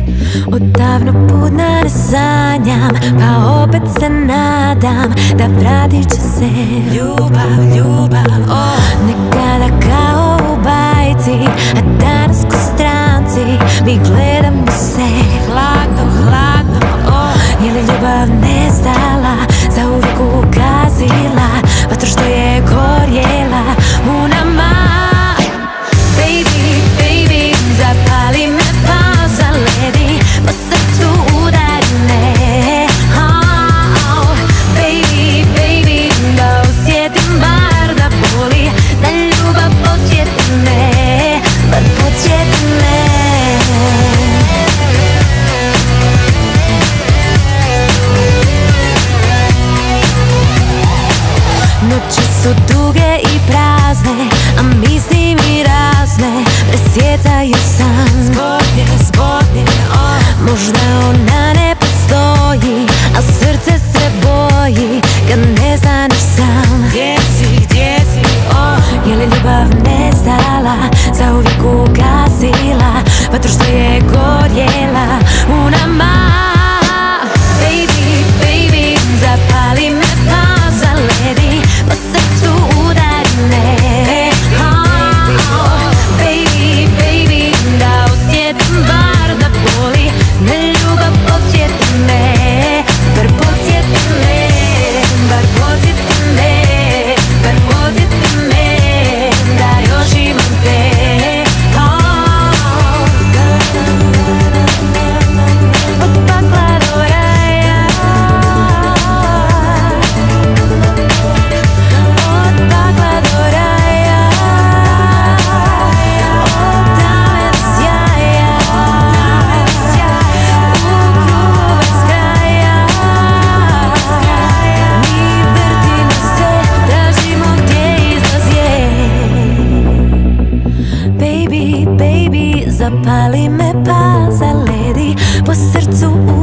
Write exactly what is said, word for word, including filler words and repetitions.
Odavno budna ne sanjam, pa opet se nadam da vratit će se ljubav, ljubav, oh. Nekada kao u bajci, a danas ko stranci, mi gledamo se hladno, hladno, oh. Je li ljubav nestala, zauvijek ugasila vatru što je gorjela u nama? Baby, baby, zapali me pa zaledi, po srcu udari me, oh. Baby, baby, da osjetim bar da boli, da ljubav podsjeti me, bar podsjeti me. Noći su duge i prazne, a misli mi razne, presjecaju san. Zbog nje, zbog nje, oh. Možda ona ne postoji, a srce se boji kad ne znaš sam. Gdje si, gdje si, oh. Je li ljubav nestala, zauvijek ugasila vatru što je gorjela u nama? Baby, baby, zapali me pa zaledi, po srcu udari me, oh. Baby, baby, da osjetim bar da boli, na ljubav podsjeti me, bar podsjeti me, bar podsjeti me, bar podsjeti me, da još imam te, oh. Od pakla do raja, od pakla do raja, od dane do sjaja, u krugu bez kraja. Mi vrtimo se, tražimo gdje izlaz je. Baby, baby, zapali me pa zaledi, po srcu